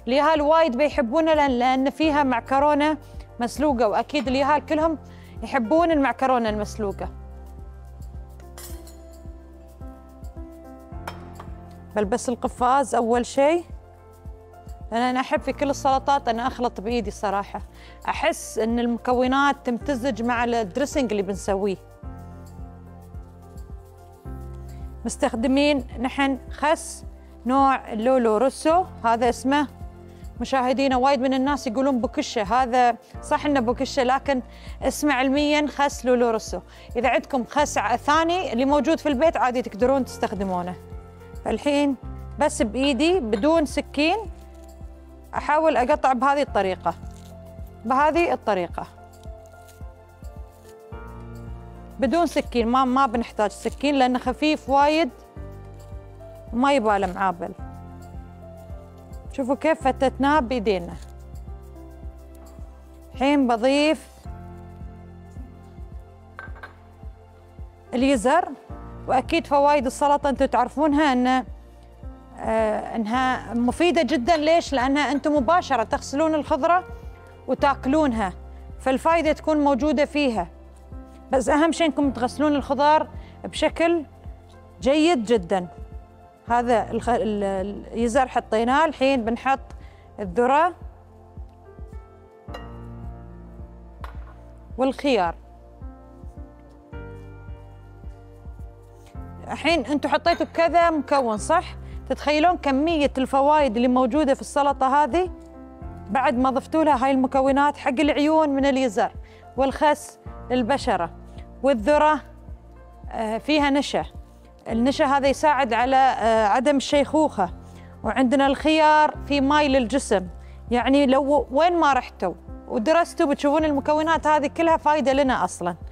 اليهال وايد بيحبونها لأن فيها معكرونة مسلوقة، وأكيد اليهال كلهم يحبون المعكرونة المسلوقة. بلبس القفاز أول شيء، لأن أنا أحب في كل السلطات أنا أخلط بإيدي صراحة، أحس إن المكونات تمتزج مع الدريسنج اللي بنسويه. مستخدمين نحن خس نوع لولو روسو، هذا اسمه مشاهدينا وايد من الناس يقولون بوكشة، هذا صح إنه بوكشة لكن اسمه علميا خس لولو روسو. إذا عندكم خس ثاني اللي موجود في البيت عادي تقدرون تستخدمونه. فالحين بس بإيدي بدون سكين أحاول أقطع بهذه الطريقة، بهذه الطريقة بدون سكين، ما بنحتاج سكين لأنه خفيف وايد وما يباله معابل. شوفوا كيف فتتناه بإيدينا. الحين بضيف اليزر، وأكيد فوائد السلطة أنتم تعرفونها إنها مفيدة جدا. ليش؟ لأنها أنتم مباشرة تغسلون الخضرة وتاكلونها، فالفائدة تكون موجودة فيها. بس أهم شيء إنكم تغسلون الخضار بشكل جيد جدا. هذا اليزر حطيناه، الحين بنحط الذرة والخيار. الحين انتم حطيتوا كذا مكون صح؟ تتخيلون كمية الفوائد اللي موجودة في السلطة هذه بعد ما ضفتوا لها هاي المكونات. حق العيون من اليزر، والخس للبشرة، والذرة فيها نشا، النشا هذا يساعد على عدم الشيخوخة، وعندنا الخيار في ماي للجسم. يعني لو وين ما رحتوا ودرستوا بتشوفون المكونات هذه كلها فايدة لنا أصلاً.